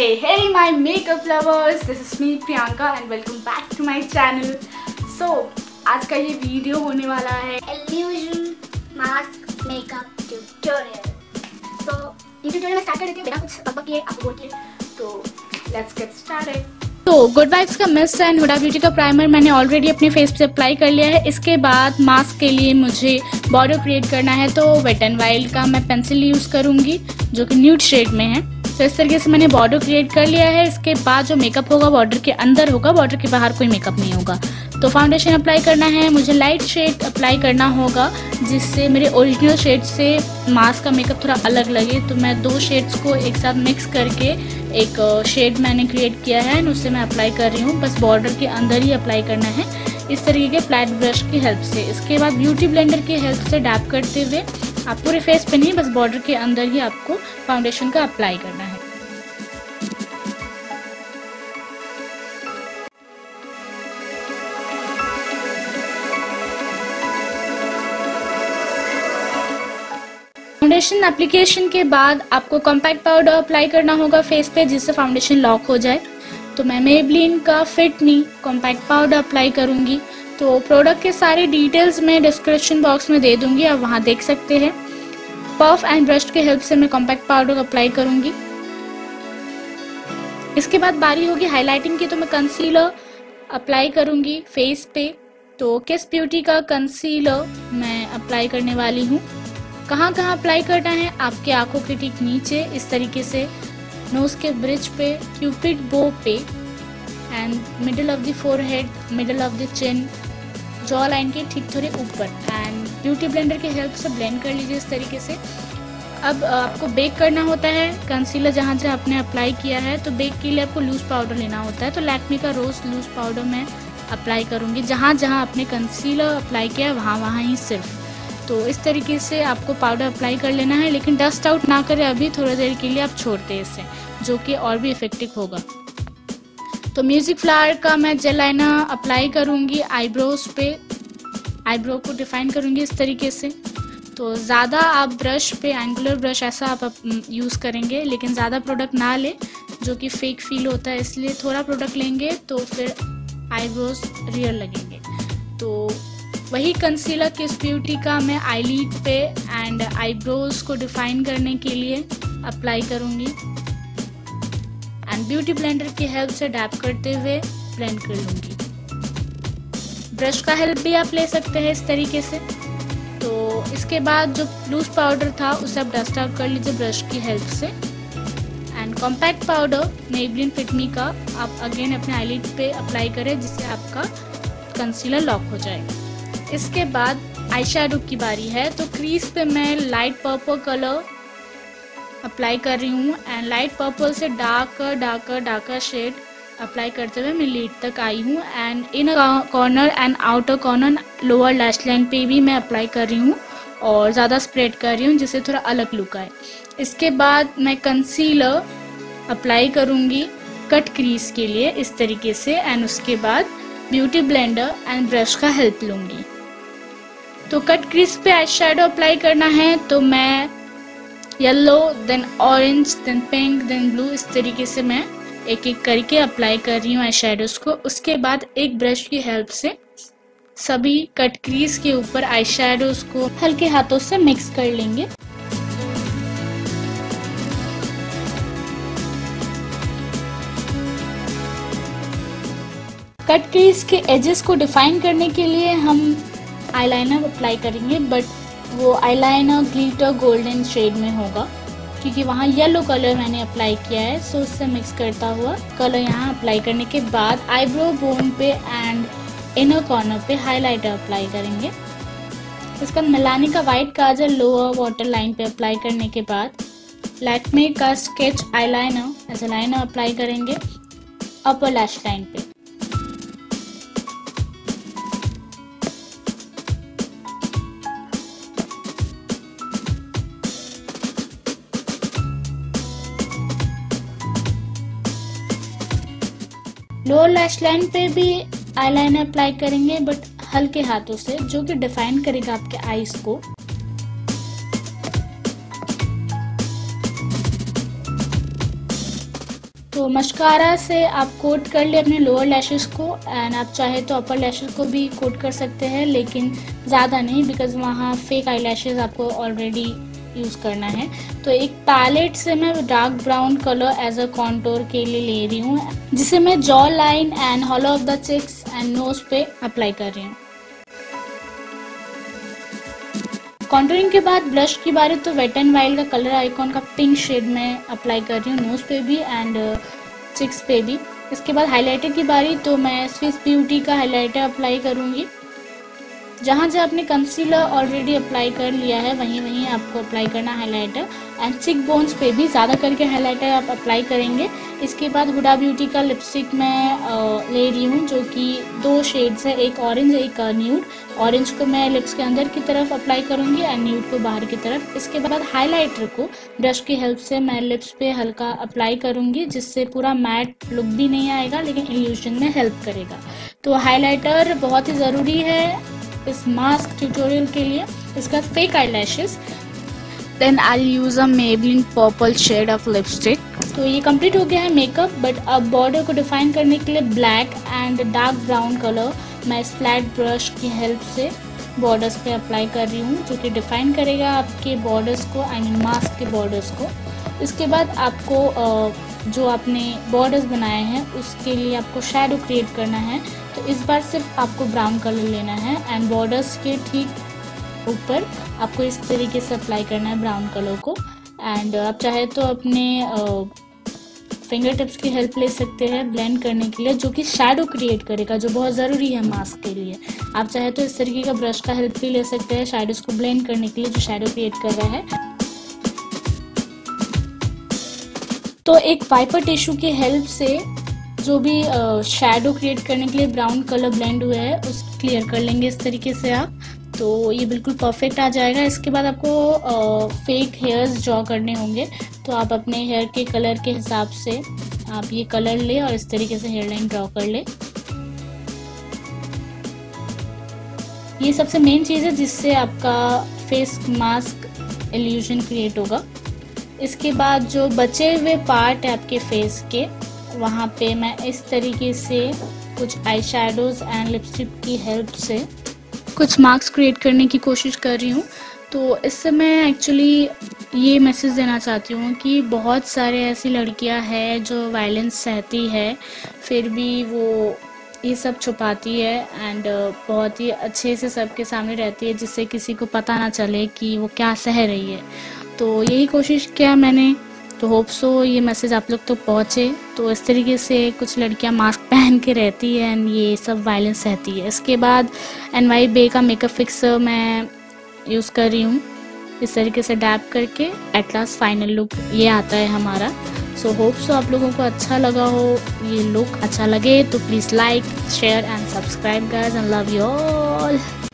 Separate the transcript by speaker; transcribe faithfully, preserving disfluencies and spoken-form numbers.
Speaker 1: Hey, hey my makeup lovers, this is me Priyanka and welcome back to my channel. So, आज का ये video होने वाला है
Speaker 2: Illusion Mask Makeup Tutorial. So, ये tutorial मैं स्टार्ट कर देती हूँ बिना कुछ बकबक किए आपको बोल के.
Speaker 1: तो लेट्स गेट स्टार्टेड. तो गुड वाइब्स का मिस्ट एंड हुडा ब्यूटी का प्राइमर मैंने ऑलरेडी अपने फेस पे अप्लाई कर लिया है. इसके बाद मास्क के लिए मुझे बॉर्डर क्रिएट करना है, तो वेट एंड वाइल्ड का मैं पेंसिल यूज़ करूँगी जो कि न्यूड शेड में है. तो इस तरीके से मैंने बॉर्डर क्रिएट कर लिया है. इसके बाद जो मेकअप होगा बॉर्डर के अंदर होगा, बॉर्डर के बाहर कोई मेकअप नहीं होगा. तो फाउंडेशन अप्लाई करना है. मुझे लाइट शेड अप्लाई करना होगा जिससे मेरे ओरिजिनल शेड से मास्क का मेकअप थोड़ा अलग लगे. तो मैं दो शेड्स को एक साथ मिक्स करके एक शेड मैंने क्रिएट किया है, उससे मैं अप्लाई कर रही हूँ. बस बॉर्डर के अंदर ही अप्लाई करना है इस तरीके के फ्लैट ब्रश की हेल्प से. इसके बाद ब्यूटी ब्लेंडर की हेल्प से डैप करते हुए आप पूरे फेस पे नहीं, बस बॉर्डर के अंदर ही आपको फाउंडेशन का अप्लाई करना है. फाउंडेशन एप्लीकेशन के बाद आपको कॉम्पैक्ट पाउडर अप्लाई करना होगा फेस पे जिससे फाउंडेशन लॉक हो जाए. तो मैं मेबलिन का fit me compact powder apply करूंगी. तो प्रोडक्ट के सारे डिटेल्स मैं डिस्क्रिप्शन बॉक्स में दे दूंगी, आप वहां देख सकते हैं. पफ एंड ब्रश की हेल्प से मैं कॉम्पैक्ट पाउडर अप्लाई करूंगी. इसके बाद बारी होगी हाईलाइटिंग की, तो मैं कंसीलर अप्लाई करूंगी फेस पे. तो किस ब्यूटी का कंसीलर मैं अप्लाई करने वाली हूँ. कहाँ कहाँ अप्लाई करना है, आपके आंखों के ठीक नीचे इस तरीके से, नोज के ब्रिज पे, क्यूपिड बो पे, and middle of the forehead, middle of the chin, jaw line के ठीक थोड़े ऊपर. एंड ब्यूटी ब्लेंडर की हेल्प से ब्लेंड कर लीजिए इस तरीके से. अब आपको बेक करना होता है कंसीलर जहाँ जहाँ आपने अप्लाई किया है. तो बेक के लिए आपको लूज पाउडर लेना होता है. तो लैक्मे का रोज लूज पाउडर मैं अप्लाई करूँगी. जहाँ जहाँ आपने कंसीलर अप्लाई किया है वहाँ वहाँ ही सिर्फ. तो इस तरीके से आपको पाउडर अप्लाई कर लेना है, लेकिन डस्ट आउट ना करें अभी, थोड़ी देर के लिए आप छोड़ते हैं इससे, जो कि और भी इफेक्टिव होगा. तो म्यूजिक फ्लावर का मैं जेल लाइनर अप्लाई करूँगी आईब्रोज पे. आईब्रो को डिफाइन करूँगी इस तरीके से. तो ज़्यादा आप ब्रश पे, एंगुलर ब्रश ऐसा आप यूज़ करेंगे, लेकिन ज़्यादा प्रोडक्ट ना ले जो कि फेक फील होता है, इसलिए थोड़ा प्रोडक्ट लेंगे तो फिर आईब्रोज रियल लगेंगे. तो वही कंसीलर किस ब्यूटी का मैं आईलिड पे एंड आईब्रोज को डिफाइन करने के लिए अप्लाई करूँगी. एंड ब्यूटी ब्लेंडर की हेल्प से डैप करते हुए ब्लेंड कर लूँगी. ब्रश का हेल्प भी आप ले सकते हैं इस तरीके से. तो इसके बाद जो लूज पाउडर था उसे आप डस्ट आउट कर लीजिए ब्रश की हेल्प से. And compact powder Maybelline fit me का आप अगेन अपने आईलिड पे अप्लाई करें जिससे आपका कंसीलर लॉक हो जाए. इसके बाद आई शैडो की बारी है. तो क्रीज पे मैं लाइट पर्पल कलर अप्लाई कर रही हूँ. एंड लाइट पर्पल से darker darker darker shade apply करते हुए मैं लीड तक आई हूँ. And in corner and outer corner lower lash line पे भी मैं अप्लाई कर रही हूँ और ज़्यादा स्प्रेड कर रही हूँ जिससे थोड़ा अलग लुक आए. इसके बाद मैं कंसीलर अप्लाई करूँगी कट क्रीज के लिए इस तरीके से. एंड उसके बाद ब्यूटी ब्लेंडर एंड ब्रश का हेल्प लूँगी. तो कट क्रीज पे आई शैडो अप्लाई करना है. तो मैं yellow, then orange, then pink, then blue, इस तरीके से मैं एक एक करके अप्लाई कर रही हूँ आई शैडोज को. उसके बाद एक ब्रश की हेल्प से सभी कट क्रीज के ऊपर आई शैडोज को हल्के हाथों से मिक्स कर लेंगे. कट क्रीज के एजेस को डिफाइन करने के लिए हम आईलाइनर अप्लाई करेंगे, बट वो आईलाइनर ग्लिटर गोल्डन शेड में होगा क्योंकि वहाँ येलो कलर मैंने अप्लाई किया है. सो उससे मिक्स करता हुआ कलर यहाँ अप्लाई करने के बाद आईब्रो बोन पे एंड इनर कॉर्नर पे हाइलाइटर अप्लाई करेंगे. इसका मिलाने का white kajal lower water line पे अप्लाई करने के बाद लैक्मे का sketch eyeliner as liner apply करेंगे अपर लैश लाइन पे. लोअर लैश लाइन पे भी आईलाइनर अप्लाई करेंगे, बट हल्के हाथों से, जो कि डिफाइन करेगा आपके आईज को. तो मस्कारा से आप कोट कर ले अपने लोअर लैशेस को, एंड आप चाहे तो अपर लैशेस को भी कोट कर सकते हैं, लेकिन ज़्यादा नहीं, बिकॉज वहाँ फेक आई लैशेस आपको ऑलरेडी यूज़ करना है। तो एक पैलेट से मैं dark brown colour as a contour के लिए ले रही हूँ, जिसे मैं jaw line and hollow of the cheeks and nose पे अप्लाई कर रही हूँ। कॉन्टूरिंग के बाद ब्रश की बारी तो वेट एंड वाइल्ड का कलर आइकॉन का पिंक शेड में अप्लाई कर रही हूँ नोज पे भी एंड चिक्स पे भी। इसके बाद हाइलाइटर की बारी तो मैं स्विस ब्यूटी का हाइलाइटर अप्लाई करूँगी। जहाँ जहाँ आपने कंसीलर ऑलरेडी अप्लाई कर लिया है वहीं वहीं आपको अप्लाई करना हाइलाइटर, एंड चिक बोन्स पे भी ज़्यादा करके हाइलाइटर आप अप्लाई करेंगे। इसके बाद हुडा ब्यूटी का लिपस्टिक मैं ले रही हूँ, जो कि दो शेड्स है, एक ऑरेंज एक न्यूड। ऑरेंज को मैं लिप्स के अंदर की तरफ अप्लाई करूँगी एंड न्यूड को बाहर की तरफ। इसके बाद हाइलाइटर को ब्रश की हेल्प से मैं लिप्स पे हल्का अप्लाई करूँगी, जिससे पूरा मैट लुक भी नहीं आएगा लेकिन इल्यूशन में हेल्प करेगा। तो हाइलाइटर बहुत ही ज़रूरी है इस मास्क ट्यूटोरियल के लिए। इसका fake eye lashes, then I use a Maybelline purple shade of lipstick. तो ये कंप्लीट हो गया है मेकअप, बट अब बॉर्डर को डिफाइन करने के लिए black and dark brown colour मैं इस फ्लैट ब्रश की हेल्प से बॉर्डर्स पे अप्लाई कर रही हूँ, जो कि डिफाइन करेगा आपके बॉर्डर्स को, आई मीन मास्क के बॉर्डर्स को। इसके बाद आपको जो आपने बॉर्डर्स बनाए हैं उसके लिए आपको शैडो क्रिएट करना है। तो इस बार सिर्फ आपको ब्राउन कलर लेना है एंड बॉर्डर्स के ठीक ऊपर आपको इस तरीके से अप्लाई करना है ब्राउन कलर को। एंड आप चाहे तो अपने फिंगर टिप्स की हेल्प ले सकते हैं ब्लेंड करने के लिए, जो कि शैडो क्रिएट करेगा, जो बहुत ज़रूरी है मास्क के लिए। आप चाहे तो इस तरीके का ब्रश का हेल्प भी ले सकते हैं शैडोज को ब्लेंड करने के लिए, जो शैडो क्रिएट कर रहा है। तो एक वाइपर टिश्यू की हेल्प से जो भी शैडो क्रिएट करने के लिए ब्राउन कलर ब्लेंड हुआ है उस क्लियर कर लेंगे इस तरीके से आप, तो ये बिल्कुल परफेक्ट आ जाएगा। इसके बाद आपको फेक हेयर्स ड्रॉ करने होंगे, तो आप अपने हेयर के कलर के हिसाब से आप ये कलर ले और इस तरीके से हेयर लाइन ड्रॉ कर ले। ये सबसे मेन चीज़ है जिससे आपका फेस मास्क इल्यूजन क्रिएट होगा। इसके बाद जो बचे हुए पार्ट है आपके फेस के, वहाँ पे मैं इस तरीके से कुछ आई शैडोज़ एंड लिपस्टिक की हेल्प से कुछ मार्क्स क्रिएट करने की कोशिश कर रही हूँ। तो इससे मैं एक्चुअली ये मैसेज देना चाहती हूँ कि बहुत सारे ऐसी लड़कियाँ हैं जो वायलेंस सहती है, फिर भी वो ये सब छुपाती है एंड बहुत ही अच्छे से सबके सामने रहती है, जिससे किसी को पता ना चले कि वो क्या सह रही है। तो यही कोशिश किया मैंने, तो होप सो ये मैसेज आप लोग तो पहुँचे। तो इस तरीके से कुछ लड़कियां मास्क पहन के रहती है एंड ये सब वायलेंस सहती है। इसके बाद एन वाई बे का मेकअप फिक्सर मैं यूज़ कर रही हूँ, इस तरीके से डैप करके एट लास्ट फाइनल लुक ये आता है हमारा। सो होप सो आप लोगों को अच्छा लगा हो, ये लुक अच्छा लगे तो please like share and subscribe guys and love you all.